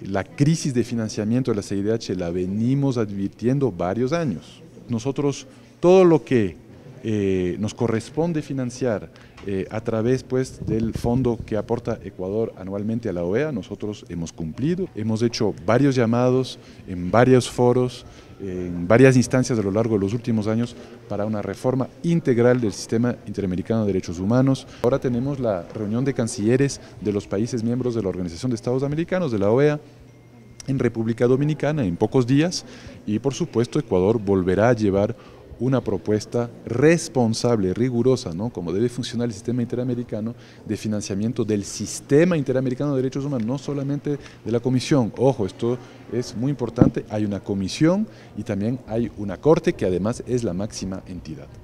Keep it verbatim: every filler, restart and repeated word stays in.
La crisis de financiamiento de la C I D H la venimos advirtiendo varios años. Nosotros, todo lo que eh, nos corresponde financiar eh, a través pues, del fondo que aporta Ecuador anualmente a la O E A, nosotros hemos cumplido. Hemos hecho varios llamados en varios foros, en varias instancias a lo largo de los últimos años para una reforma integral del sistema interamericano de derechos humanos. Ahora tenemos la reunión de cancilleres de los países miembros de la Organización de Estados Americanos, de la O E A, en República Dominicana en pocos días, y por supuesto Ecuador volverá a llevar una propuesta responsable, rigurosa, ¿no? Como debe funcionar el sistema interamericano de financiamiento del sistema interamericano de derechos humanos, no solamente de la Comisión. Ojo, esto es muy importante, hay una comisión y también hay una corte que además es la máxima entidad.